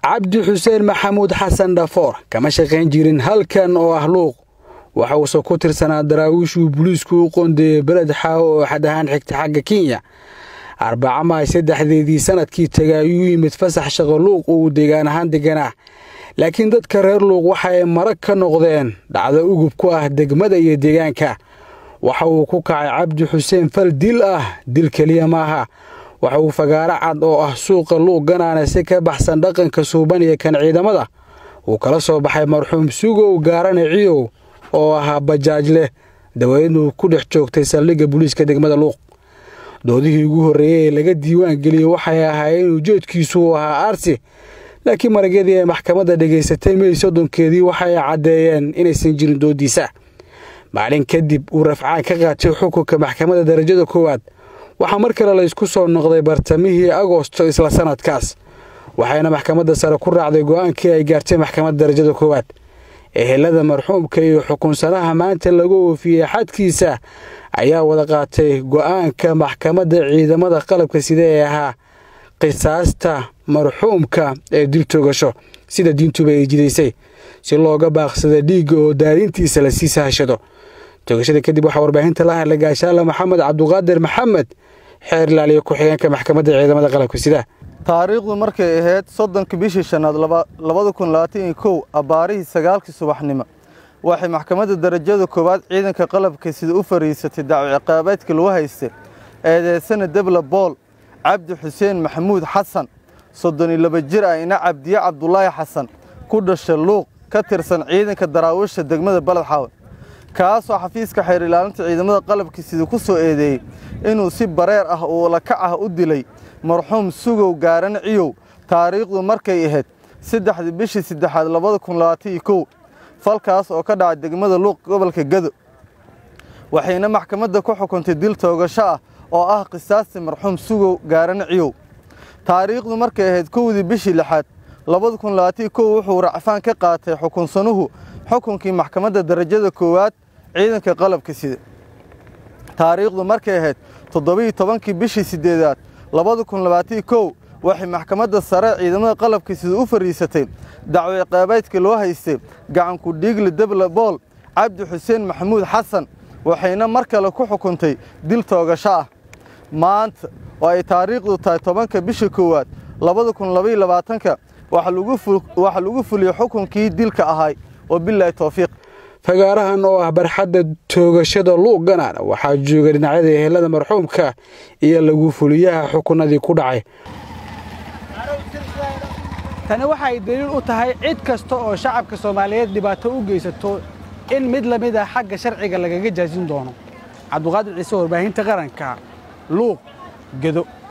Abdu Xuseen Maxamuud Xasan Dhafoor kama shaqayn jirin halkan oo ah Luuq waxa uu soo ku tirsanaa daraawiishu booliisku u qoondeeyay balad xaawo oo xadahan xigta xagga Kenya arbaca ma saddexdeedii sanadkii tagay ayuu yimid fasax shaqo Luuq uu deegaan ahaan deganaa laakiin dadka reer Luuq waxay marag ka noqdeen dhacdo ugub ku ah degmada iyo deegaanka waxa uu ku kacay Abdu Xuseen fal dil ah dil kaliya maaha waxa uu fagaara cad oo ah suuqa Luuq ganaana si ka baxsan dhaqanka suuban iyo kan ciidamada uu kala soo baxay marxuum sugo gaaranaciyo oo ah bajaajle daweynuu ku dhex joogtay saldhigga booliiska degmada Luuq doodihii ugu horeeyay laga diiwaan geliyay waxay ahaayeen ujeedkiisu ahaa arsi laakiin marageedii maxkamadda dhageysatay May 30keedii waxay cadeeyeen inaysan jirin doodiisa maalin kadib uu rafcaan ka qaatay xukunka maxkamadda darajada koowaad waxa mar kale la isku soo noqday bartamihii Agoosto isla sanadkaas waxayna maxkamadda sare ku raacday go'aankii ay gaartay maxkamadda darajada koowaad ehelada marxuumka iyo xukunsanaha maanta lagu oofiyay xadkiisa ayaa wada qaatay go'aanka maxkamadda ciidamada qalabka sida ee ahaa qisaasta marxuumka ee dil toogasho sida diintuba ay jidaysay si looga baaqsado dhiigga oo daarintiisa la sii sahashado toogashada kadib waxa warbaahinta la hadlay gaashaale Maxamed Cabduqaadir Maxamed xeer ilaaliye ku xigeenka maxkamadda ciidamada qalabka sida taariikhdu markay ahayd 30 bishii shanaad 2021 abaarihii 9 subaxnimo waxay maxkamadda darajada koowaad ciidanka qalabka sida u fariisatay dacwo ciqaabeedka lagu haystay eedeysana Dilay Bajaajle Abdu Xuseen Maxamuud Xasan 32 jir ah ina Abdiya Abdullaahi Xasan ku dhashay Luuq ka tirsan ciidanka daraawiisha degmada balad xaawo kaasoo xafiiska xeer ilaalinta ciidamada qalabka sida ku soo eedeeyay inuu si bareer ah oo la kac ah u dilay marxuum sugo gaaranaciyo taariikhdu markay ahayd 3 bishii 3 2021 falkaas oo ka dhacay degmada Luuq gobolka Gedo waxayna maxkamadda ku xukuntay dil toogasho ah oo ah qisaasta marxuum sugo gaaranaciyo taariikhdu markay ahayd 1 bishii 6 2021 wuxuu racfaan ka qaatay xukunsanuhu xukunkii maxkamadda darajada koowaad ciidanka qalabka sida taariikhdu markay ahayd 17 bishii 8 2021 waxay maxkamadda sare ciidamada qalabka sida u fariisatay dacwo ciqaabeedka loo haystay gacan ku dhiigle Dilay Bajaajle Abdu Xuseen Maxamuud Xasan waxayna mar kale ku xukuntay dil toogasho ah maanta oo ay taariikhdu tahay 10 bishii koowaad 2022 waxa lagu fuliyay xukunkii dilka ahay oo billahi tawfiiq fagaarahan oo ah barxadda toogashada Luuq ganaana waxa jooga dhinacyada ehelada marxuumka iyo lagu fuliyaha xukunadii ku dhacay tani waxay daliil u tahay cid kasta oo shacabka Soomaaliyeed dhibaato u geysato in mid la mid ah xagga sharciga lagaga jaajin doono Cabduqaadir Ciise warbaahinta qaranka Luuq-Gedo.